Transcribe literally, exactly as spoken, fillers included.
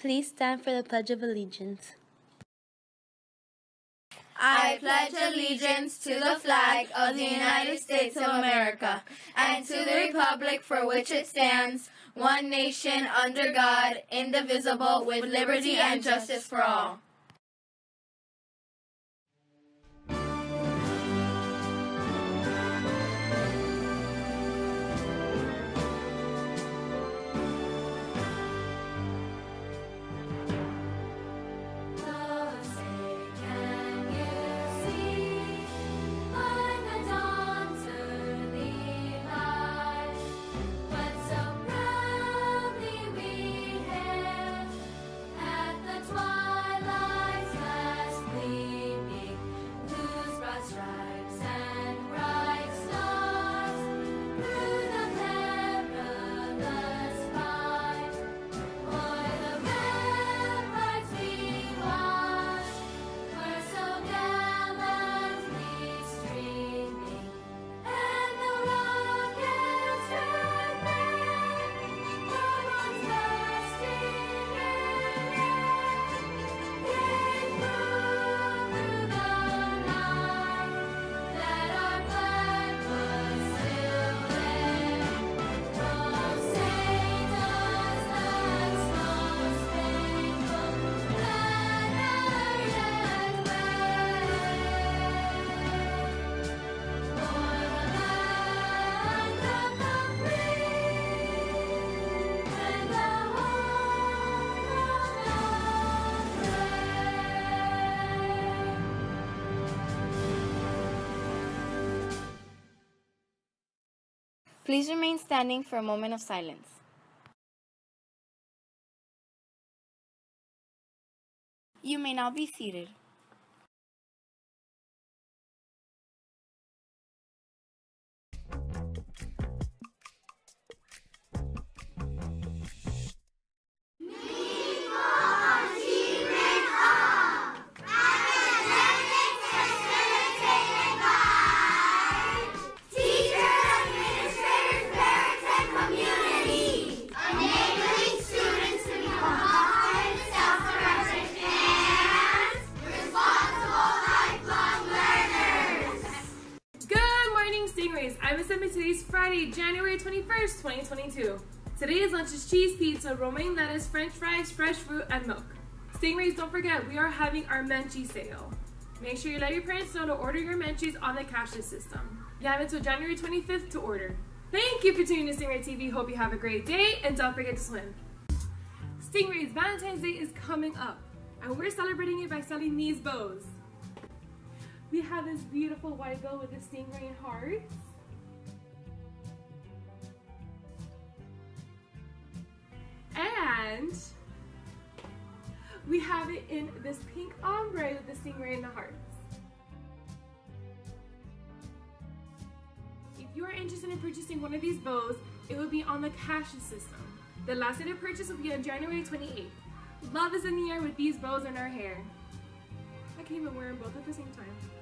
Please stand for the Pledge of Allegiance. I pledge allegiance to the flag of the United States of America and to the republic for which it stands, one nation under God, indivisible, with liberty and justice for all. Please remain standing for a moment of silence. You may now be seated. I'm assembling today's Friday, January twenty-first, twenty twenty-two. Today's lunch is cheese pizza, romaine lettuce, french fries, fresh fruit, and milk. Stingrays, don't forget, we are having our Menchie sale. Make sure you let your parents know to order your Menchies on the cashless system. You have until January twenty-fifth to order. Thank you for tuning to Stingray T V. Hope you have a great day, and don't forget to swim. Stingrays, Valentine's Day is coming up, and we're celebrating it by selling these bows. We have this beautiful white bow with the stingray hearts. And we have it in this pink ombre with the stingray and the hearts. If you are interested in purchasing one of these bows, it will be on the cashless system. The last day to purchase will be on January twenty-eighth. Love is in the air with these bows in our hair. I can even wear them both at the same time.